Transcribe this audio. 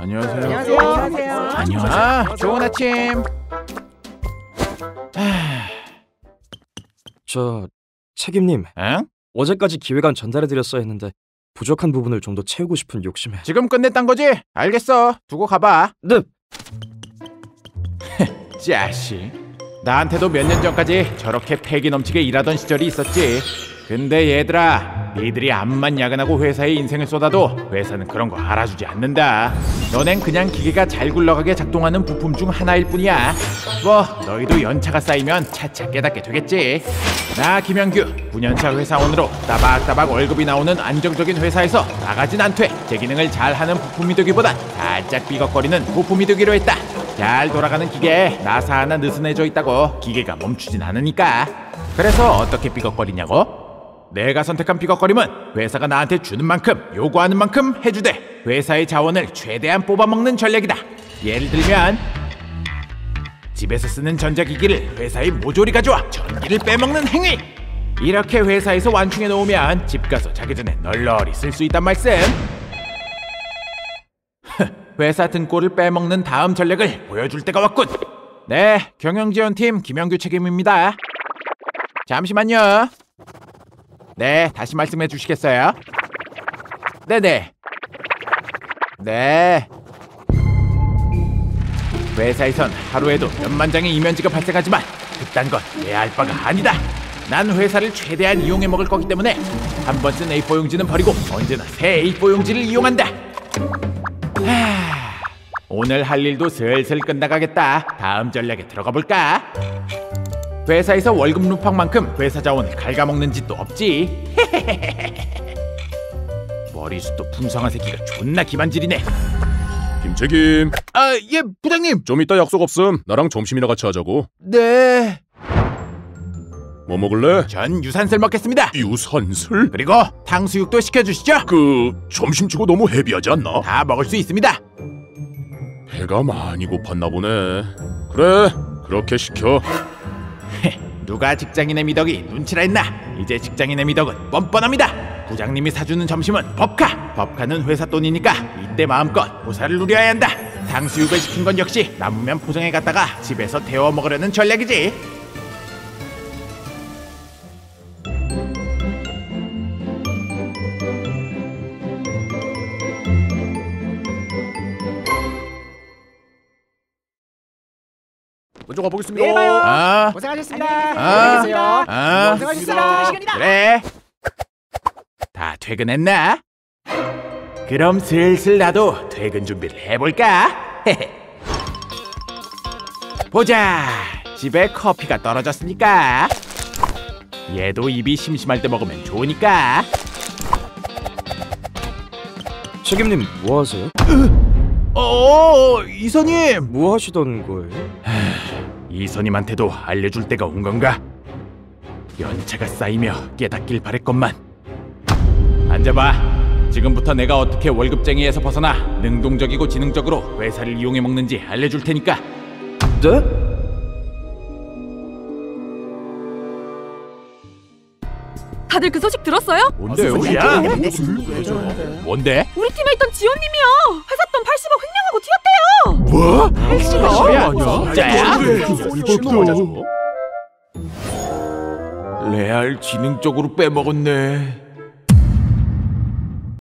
안녕하세요. 안녕하세요. 좋은 아침. 저 책임님, 응? 어제까지 기획안 전달해드렸어야 했는데 부족한 부분을 좀 더 채우고 싶은 욕심에. 지금 끝냈단 거지? 알겠어. 두고 가봐. 네. 자식. 나한테도 몇 년 전까지 저렇게 패기 넘치게 일하던 시절이 있었지. 근데 얘들아, 니들이 암만 야근하고 회사에 인생을 쏟아도 회사는 그런 거 알아주지 않는다. 너넨 그냥 기계가 잘 굴러가게 작동하는 부품 중 하나일 뿐이야. 뭐 너희도 연차가 쌓이면 차차 깨닫게 되겠지. 나 김영규 9년차 회사원으로 따박따박 월급이 나오는 안정적인 회사에서 나가진 않되 제 기능을 잘하는 부품이 되기보단 살짝 삐걱거리는 부품이 되기로 했다. 잘 돌아가는 기계에 나사 하나 느슨해져 있다고 기계가 멈추진 않으니까. 그래서 어떻게 삐걱거리냐고? 내가 선택한 삐걱거림은 회사가 나한테 주는 만큼 요구하는 만큼 해주되 회사의 자원을 최대한 뽑아먹는 전략이다. 예를 들면 집에서 쓰는 전자기기를 회사의 모조리 가져와 전기를 빼먹는 행위. 이렇게 회사에서 완충해 놓으면 집 가서 자기 전에 널널히 쓸 수 있단 말씀. 회사 등골을 빼먹는 다음 전략을 보여줄 때가 왔군. 네, 경영지원팀 김영규 책임입니다. 잠시만요. 네, 다시 말씀해 주시겠어요? 네네. 네. 회사에선 하루에도 몇만 장의 이면지가 발생하지만 그딴 건 내 알 바가 아니다. 난 회사를 최대한 이용해 먹을 거기 때문에 한 번 쓴 A4 용지는 버리고 언제나 새 A4 용지를 이용한다. 오늘 할 일도 슬슬 끝나가겠다. 다음 전략에 들어가 볼까? 회사에서 월급 루팡만큼 회사 자원을 갉아먹는 짓도 없지. 머리숱도 풍성한 새끼가 존나 기만질이네. 김책임. 예, 부장님. 좀 이따 약속 없음. 나랑 점심이나 같이 하자고. 네. 뭐 먹을래? 전 유산슬 먹겠습니다. 유산슬? 그리고 탕수육도 시켜주시죠. 점심치고 너무 헤비하지 않나? 다 먹을 수 있습니다. 배가 많이 고팠나 보네. 그래, 그렇게 시켜. 누가 직장인의 미덕이 눈치라 했나? 이제 직장인의 미덕은 뻔뻔합니다. 부장님이 사주는 점심은 법카. 법카는 회사 돈이니까 이때 마음껏 보살을 누려야 한다. 탕수육을 시킨 건 역시 남으면 포장해 갔다가 집에서 데워 먹으려는 전략이지. 먼저 가보겠습니다. 내일 봐요. 아, 고생하셨습니다. 아, 안녕히 계세요. 아, 고생하셨어요. 시간이다. 그래. 다 퇴근했나? 그럼 슬슬 나도 퇴근 준비를 해볼까? 보자. 집에 커피가 떨어졌으니까 얘도 입이 심심할 때 먹으면 좋으니까. 책임님 뭐 하세요? 이선님. 뭐 하시던 거예요? 이선님한테도 알려줄 때가 온 건가? 연차가 쌓이며 깨닫길 바랬건만. 앉아봐. 지금부터 내가 어떻게 월급쟁이에서 벗어나 능동적이고 지능적으로 회사를 이용해 먹는지 알려줄 테니까. 네? 다들 그 소식 들었어요? 뭔데요? 야, 뭔데? 우리 팀에 있던 지원님이요. 회사 돈 80억 횡령하고 튀었대요. 뭐? 80억? 진짜야? 레알 지능적으로 빼먹었네.